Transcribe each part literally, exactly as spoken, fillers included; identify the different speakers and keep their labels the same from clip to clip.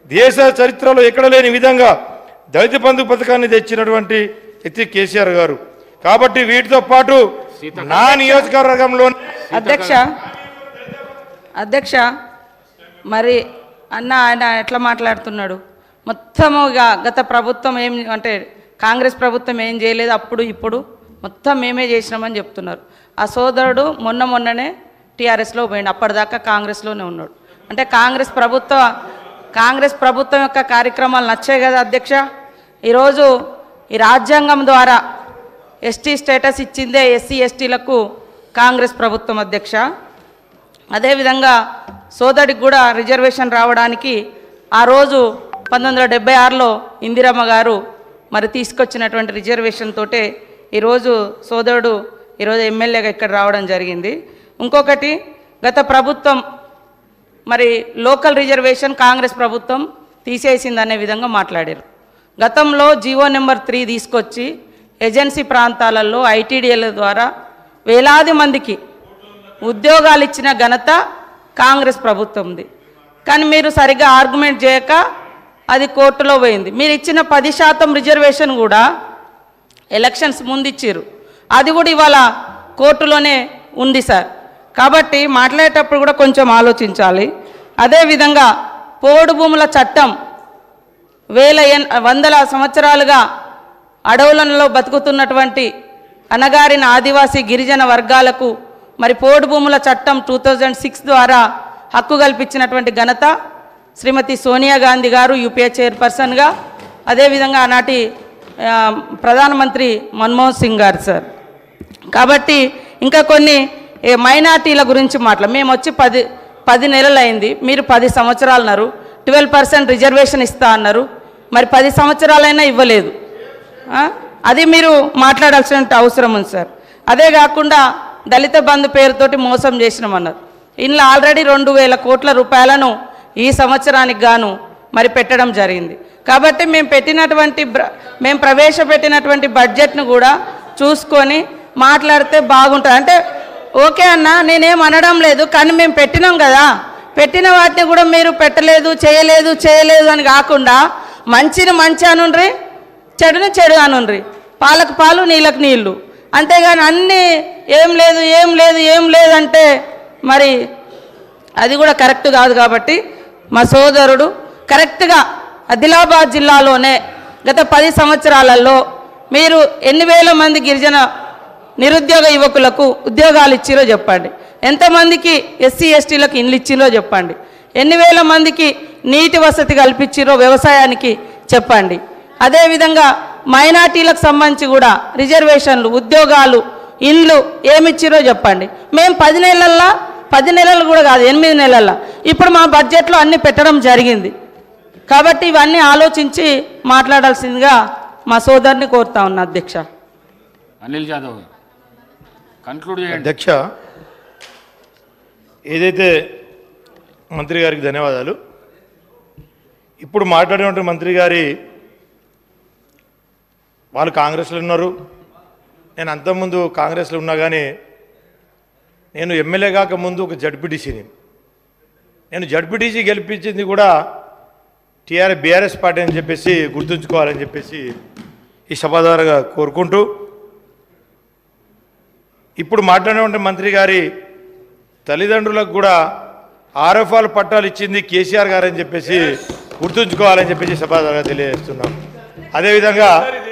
Speaker 1: దేశ చరిత్రలో ఎక్కడ లేని విధంగా దళిత బంధు పథకాన్ని తెచ్చినటువంటి వ్యక్తి కేసీఆర్ గారు. కాబట్టి వీటితో పాటు నా నియోజకవర్గంలో
Speaker 2: అధ్యక్ష అధ్యక్ష మరి అన్న ఆయన ఎట్లా మాట్లాడుతున్నాడు, మొత్తముగా గత ప్రభుత్వం ఏం అంటే కాంగ్రెస్ ప్రభుత్వం ఏం చేయలేదు, అప్పుడు ఇప్పుడు మొత్తం మేమే చేసినామని చెప్తున్నారు. ఆ సోదరుడు మొన్న మొన్ననే టీఆర్ఎస్లో పోయిండు, అప్పటిదాకా కాంగ్రెస్లోనే ఉన్నాడు. అంటే కాంగ్రెస్ ప్రభుత్వ కాంగ్రెస్ ప్రభుత్వం యొక్క కార్యక్రమాలు నచ్చాయి కదా అధ్యక్ష. ఈరోజు ఈ రాజ్యాంగం ద్వారా ఎస్టీ స్టేటస్ ఇచ్చిందే ఎస్సీ ఎస్టీలకు కాంగ్రెస్ ప్రభుత్వం అధ్యక్ష. అదేవిధంగా సోదరికి కూడా రిజర్వేషన్ రావడానికి ఆ రోజు పంతొమ్మిది వందల డెబ్బై ఆరులో ఇందిరమ్మ గారు మరి తీసుకొచ్చినటువంటి రిజర్వేషన్ తోటే ఈరోజు సోదరుడు ఈరోజు ఎమ్మెల్యేగా ఇక్కడ రావడం జరిగింది. ఇంకొకటి గత ప్రభుత్వం మరి లోకల్ రిజర్వేషన్ కాంగ్రెస్ ప్రభుత్వం తీసేసిందనే విధంగా మాట్లాడారు. గతంలో జీవో నెంబర్ త్రీ తీసుకొచ్చి ఏజెన్సీ ప్రాంతాలలో ఐటీడీఎల్ ద్వారా వేలాది మందికి ఉద్యోగాలు ఇచ్చిన ఘనత కాంగ్రెస్ ప్రభుత్వంది. కానీ మీరు సరిగ్గా ఆర్గ్యుమెంట్ చేయక అది కోర్టులో పోయింది. మీరు ఇచ్చిన పది శాతం రిజర్వేషన్ కూడా ఎలక్షన్స్ ముందు ఇచ్చారు, అది కూడా ఇవాళ కోర్టులోనే ఉంది సార్. కాబట్టి మాట్లాడేటప్పుడు కూడా కొంచెం ఆలోచించాలి. అదేవిధంగా పోడు భూముల చట్టం వేల వందల సంవత్సరాలుగా అడవులలో బతుకుతున్నటువంటి అనగారిన ఆదివాసీ గిరిజన వర్గాలకు మరి పోడు భూముల చట్టం టూ థౌజండ్ సిక్స్ ద్వారా హక్కు కల్పించినటువంటి ఘనత శ్రీమతి సోనియా గాంధీ గారు యూపీఏ చైర్పర్సన్గా, అదేవిధంగా ఆనాటి ప్రధానమంత్రి మన్మోహన్ సింగ్ గారు సార్. కాబట్టి ఇంకా కొన్ని మైనార్టీల గురించి మాట్లా మేము వచ్చి పది పది నెలలు అయింది, మీరు పది సంవత్సరాలు అన్నారు, ట్వెల్వ్ పర్సెంట్ రిజర్వేషన్ ఇస్తా అన్నారు, మరి పది సంవత్సరాలైనా ఇవ్వలేదు. అది మీరు మాట్లాడాల్సిన అవసరం ఉంది సార్. అదే కాకుండా దళిత బంధు పేరుతోటి మోసం చేసినామన్నారు. ఇందులో ఆల్రెడీ రెండు వేల కోట్ల రూపాయలను ఈ సంవత్సరానికి గాను మరి పెట్టడం జరిగింది. కాబట్టి మేము పెట్టినటువంటి మేము ప్రవేశపెట్టినటువంటి బడ్జెట్ను కూడా చూసుకొని మాట్లాడితే బాగుంటుంది. అంటే ఓకే అన్న, నేనేం అనడం లేదు, కానీ మేము పెట్టినాం కదా, పెట్టిన వాటిని కూడా మీరు పెట్టలేదు, చేయలేదు చేయలేదు అని కాకుండా మంచిని మంచి అనుండ్రి, చెడుని చెడు అనుండ్రి, పాలకు పాలు నీళ్ళకు నీళ్ళు, అంతేగాని అన్నీ ఏం లేదు ఏం లేదు ఏం లేదంటే మరి అది కూడా కరెక్ట్ కాదు. కాబట్టి మా సోదరుడు కరెక్ట్గా ఆదిలాబాద్ జిల్లాలోనే గత పది సంవత్సరాలలో మీరు ఎన్ని వేల మంది గిరిజన నిరుద్యోగ యువకులకు ఉద్యోగాలు ఇచ్చిరో చెప్పండి, ఎంతమందికి ఎస్సీ ఎస్టీలకు ఇండ్లు ఇచ్చిరో చెప్పండి, ఎన్ని వేల మందికి నీటి వసతి కల్పించిరో వ్యవసాయానికి చెప్పండి. అదేవిధంగా మైనార్టీలకు సంబంధించి కూడా రిజర్వేషన్లు, ఉద్యోగాలు, ఇండ్లు ఏమిచ్చిరో చెప్పండి. మేము పది నెలల్లో పది నెలలు కూడా కాదు ఎనిమిది నెలల్లో ఇప్పుడు మా బడ్జెట్లో అన్నీ పెట్టడం జరిగింది. కాబట్టి ఇవన్నీ ఆలోచించి మాట్లాడాల్సిందిగా మా సోదరుని కోరుతా ఉన్నా అధ్యక్ష.
Speaker 3: అనిల్ జాదవ్ కన్క్లూడ్ చేయండి.
Speaker 1: అధ్యక్ష, ఏదైతే మంత్రి గారికి ధన్యవాదాలు. ఇప్పుడు మాట్లాడినటువంటి మంత్రి గారి వాళ్ళు కాంగ్రెస్లో ఉన్నారు, నేను అంతకుముందు కాంగ్రెస్లో ఉన్నా, కానీ నేను ఎమ్మెల్యే కాక ముందు ఒక జడ్పీటీసీని, నేను జడ్పీటీసీ గెలిపించింది కూడా టీఆర్ఎస్ బీఆర్ఎస్ పార్టీ అని చెప్పేసి గుర్తుంచుకోవాలని చెప్పేసి ఈ సభ ద్వారా కోరుకుంటూ, ఇప్పుడు మాట్లాడినటువంటి మంత్రి గారి తల్లిదండ్రులకు కూడా ఆర్ఎఫ్ఆర్ పట్టాలు ఇచ్చింది కేసీఆర్ గారు అని చెప్పేసి గుర్తుంచుకోవాలని చెప్పేసి సభ ద్వారా తెలియజేస్తున్నాం. అదేవిధంగా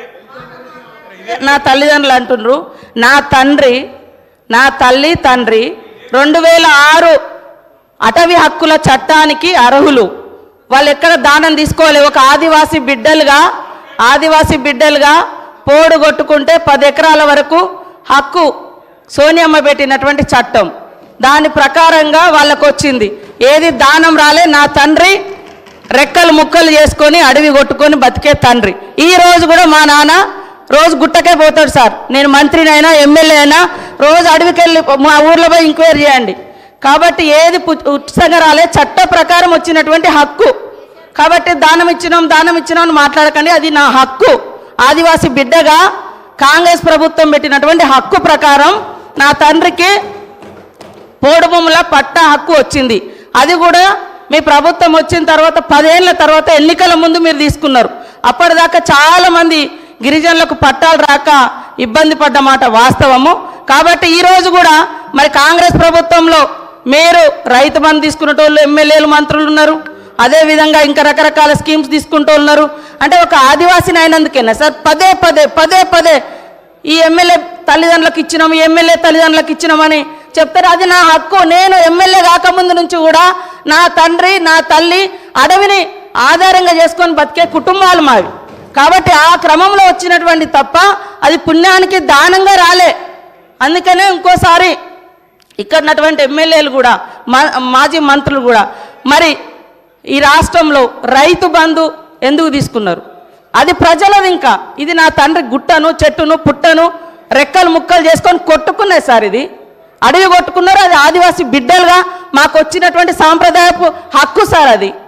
Speaker 2: నా తల్లిదండ్రులు అంటున్నారు, నా తండ్రి నా తల్లి తండ్రి రెండు వేల ఆరు అటవీ హక్కుల చట్టానికి అర్హులు, వాళ్ళు ఎక్కడ దానం తీసుకోవాలి. ఒక ఆదివాసీ బిడ్డలుగా ఆదివాసీ బిడ్డలుగా పోడు కొట్టుకుంటే పది ఎకరాల వరకు హక్కు సోనియమ్మ పెట్టినటువంటి చట్టం, దాని ప్రకారంగా వాళ్ళకు వచ్చింది. ఏది దానం రాలే. నా తండ్రి రెక్కలు ముక్కలు చేసుకొని అడవి కొట్టుకొని బతికే తండ్రి. ఈ రోజు కూడా మా నాన్న రోజు గుట్టకే పోతాడు సార్, నేను మంత్రినైనా ఎమ్మెల్యే అయినా రోజు అడవికి వెళ్ళి మా ఊర్లో పోయి ఎంక్వైరీ చేయండి. కాబట్టి ఏది ఉచితంగా రాలే, చట్ట ప్రకారం వచ్చినటువంటి హక్కు. కాబట్టి దానం ఇచ్చినాం దానం ఇచ్చినాం అని మాట్లాడకండి, అది నా హక్కు. ఆదివాసీ బిడ్డగా కాంగ్రెస్ ప్రభుత్వం పెట్టినటువంటి హక్కు ప్రకారం నా తండ్రికి పోడు భూముల పట్టా హక్కు వచ్చింది. అది కూడా మీ ప్రభుత్వం వచ్చిన తర్వాత పదేళ్ల తర్వాత ఎన్నికల ముందు మీరు తీసుకున్నారు. అప్పటిదాకా చాలామంది గిరిజనులకు పట్టాలు రాక ఇబ్బంది పడ్డ మాట వాస్తవము. కాబట్టి ఈరోజు కూడా మరి కాంగ్రెస్ ప్రభుత్వంలో మీరు రైతు బంధు తీసుకునేటోళ్ళు ఎమ్మెల్యేలు మంత్రులు ఉన్నారు, అదేవిధంగా ఇంకా రకరకాల స్కీమ్స్ తీసుకుంటూ ఉన్నారు. అంటే ఒక ఆదివాసిని అయినందుకేనా సార్ పదే పదే పదే పదే ఈ ఎమ్మెల్యే తల్లిదండ్రులకు ఇచ్చినాం, ఈ ఎమ్మెల్యే తల్లిదండ్రులకు ఇచ్చినామని చెప్తారు. అది నా హక్కు. నేను ఎమ్మెల్యే కాకముందు నుంచి కూడా నా తండ్రి నా తల్లి అడవిని ఆధారంగా చేసుకొని బతికే కుటుంబాలు మావి. కాబట్టి ఆ క్రమంలో వచ్చినటువంటి తప్ప అది పుణ్యానికి దానంగా రాలే. అందుకనే ఇంకోసారి ఇక్కడ ఉన్నటువంటి ఎమ్మెల్యేలు కూడా మాజీ మంత్రులు కూడా మరి ఈ రాష్ట్రంలో రైతు బంధు ఎందుకు తీసుకున్నారు? అది ప్రజలది. ఇంకా ఇది నా తండ్రి గుట్టను చెట్టును పుట్టను రెక్కలు ముక్కలు చేసుకొని కొట్టుకున్నాయి సార్. ఇది అడవి కొట్టుకున్నారు. అది ఆదివాసీ బిడ్డలుగా మాకు వచ్చినటువంటి సాంప్రదాయపు హక్కు సార్ అది.